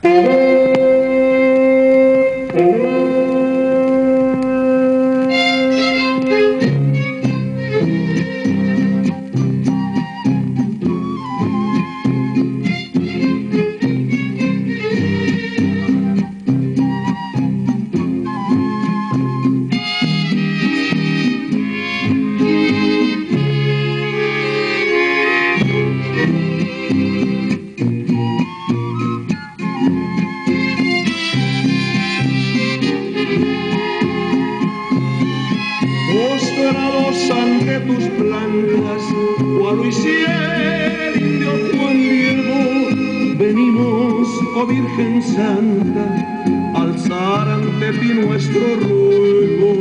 Postrados ante tus blancas, cual lo hiciera el indio Juan Diego, venimos, oh Virgen Santa, alzar ante ti nuestro ruego.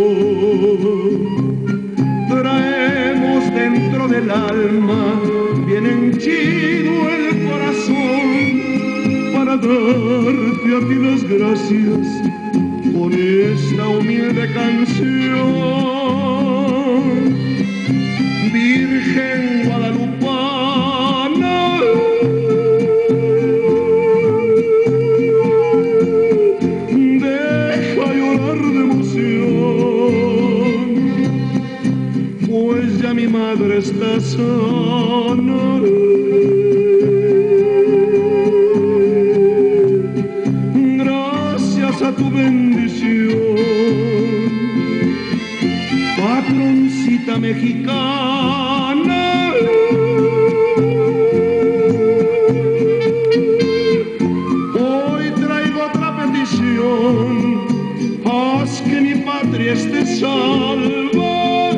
Traemos dentro del alma, bien henchido el corazón, para darte a ti las gracias con esta humilde canción. Virgen guadalupana, deja llorar de emoción, pues ya mi madre está sana. Gracias a tu bendición, patroncita mexicana, hoy traigo otra petición, haz que mi patria esté salva.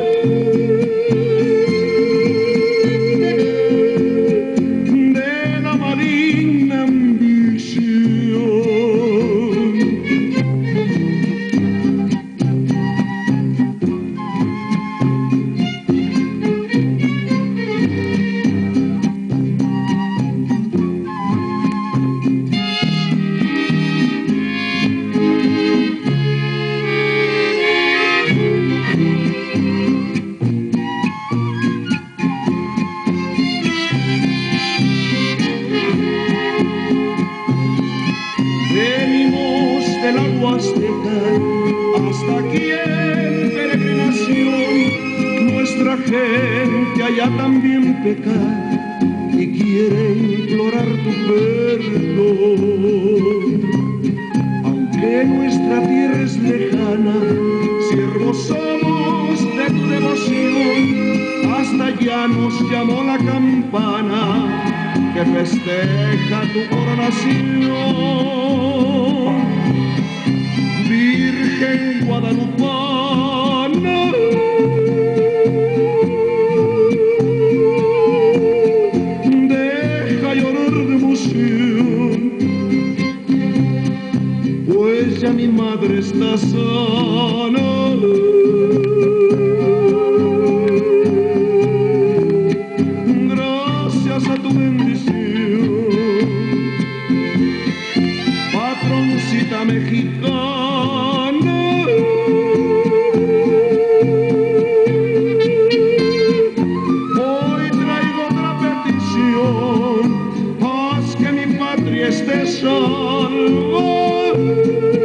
De la maligna ambición. Venimos de la Huasteca hasta aquí en peregrinación. Nuestra gente allá también peca y quiere implorar tu perdón. Aunque nuestra tierra es lejana, siervos somos de tu devoción. Hasta allá nos llamó la campana que festeja tu coronación. Virgen guadalupana, deja llorar de emoción, pues ya mi madre está sana. Gracias a tu bendición, patroncita mexicana, hoy traigo otra petición, haz que mi patria esté salva.